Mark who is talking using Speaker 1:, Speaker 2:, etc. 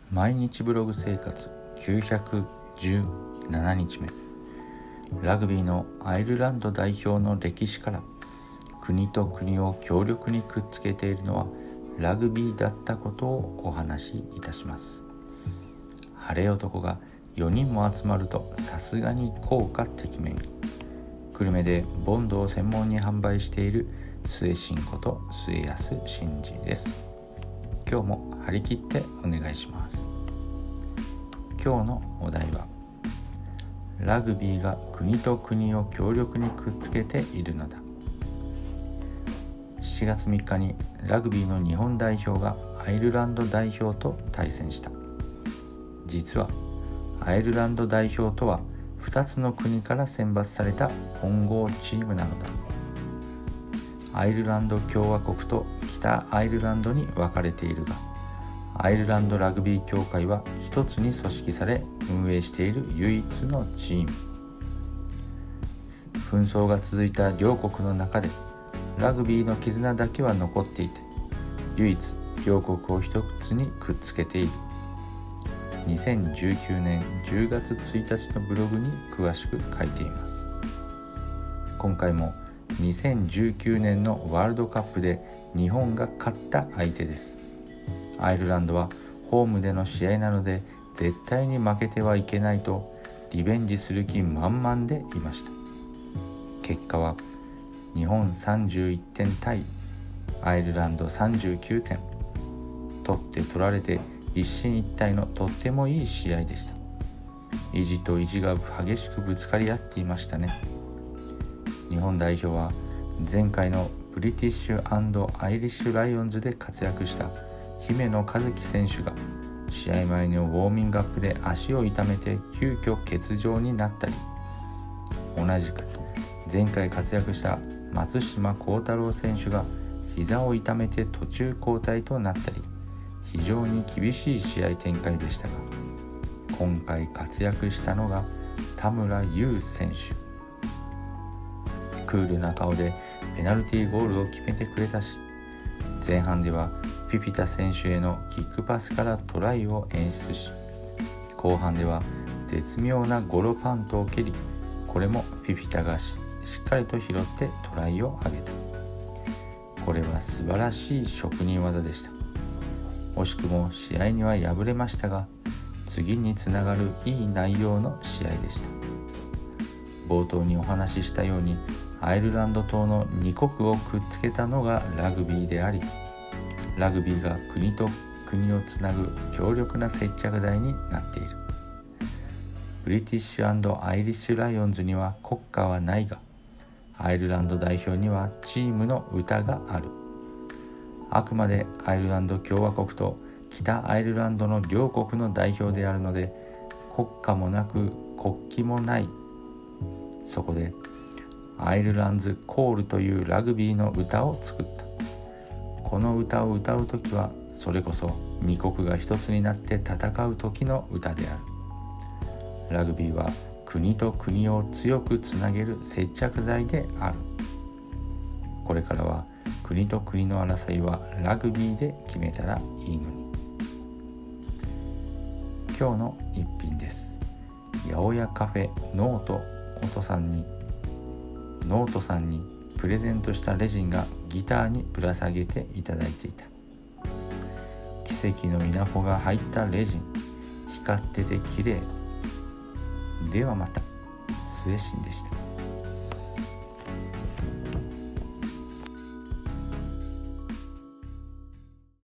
Speaker 1: 毎日ブログ生活917日目。ラグビーのアイルランド代表の歴史から、国と国を強力にくっつけているのはラグビーだったことをお話しいたします。晴れ男が4人も集まるとさすがに効果てきめん。久留米でボンドを専門に販売している末新こと末安真二です。今日も張り切ってお願いします。今日のお題は、ラグビーが国と国を強力にくっつけているのだ。7月3日にラグビーの日本代表がアイルランド代表と対戦した。実はアイルランド代表とは2つの国から選抜された混合チームなのだ。アイルランド共和国と北アイルランドに分かれているが、アイルランドラグビー協会は一つに組織され運営している唯一のチーム。紛争が続いた両国の中でラグビーの絆だけは残っていて、唯一両国を一つにくっつけている。2019年10月1日のブログに詳しく書いています。今回も2019年のワールドカップで日本が勝った相手です。アイルランドはホームでの試合なので絶対に負けてはいけないとリベンジする気満々でいました。結果は日本31点対アイルランド39点。取って取られて一進一退のとってもいい試合でした。意地と意地が激しくぶつかり合っていましたね。日本代表は前回のブリティッシュ&アイリッシュライオンズで活躍した姫野和樹選手が試合前のウォーミングアップで足を痛めて急遽欠場になったり、同じく前回活躍した松島幸太朗選手が膝を痛めて途中交代となったり、非常に厳しい試合展開でしたが、今回活躍したのが田村優選手。クールな顔でペナルティーゴールを決めてくれたし、前半ではピピタ選手へのキックパスからトライを演出し、後半では絶妙なゴロパントを蹴り、これもピピタがしっかりと拾ってトライを挙げた。これは素晴らしい職人技でした。惜しくも試合には敗れましたが、次につながるいい内容の試合でした。冒頭にお話ししたように、アイルランド島の2国をくっつけたのがラグビーであり、ラグビーが国と国をつなぐ強力な接着剤になっている。ブリティッシュ&アイリッシュライオンズには国歌はないが、アイルランド代表にはチームの歌がある。あくまでアイルランド共和国と北アイルランドの両国の代表であるので、国歌もなく国旗もない。そこでアイルランズコールというラグビーの歌を作った。この歌を歌うときは、それこそ二国が一つになって戦う時の歌である。ラグビーは国と国を強くつなげる接着剤である。これからは国と国の争いはラグビーで決めたらいいのに。今日の一品です。八百屋カフェノートさんにプレゼントしたレジンがギターにぶら下げていただいていた。奇跡の稲穂が入ったレジン、光ってて綺麗。ではまた。末新でした。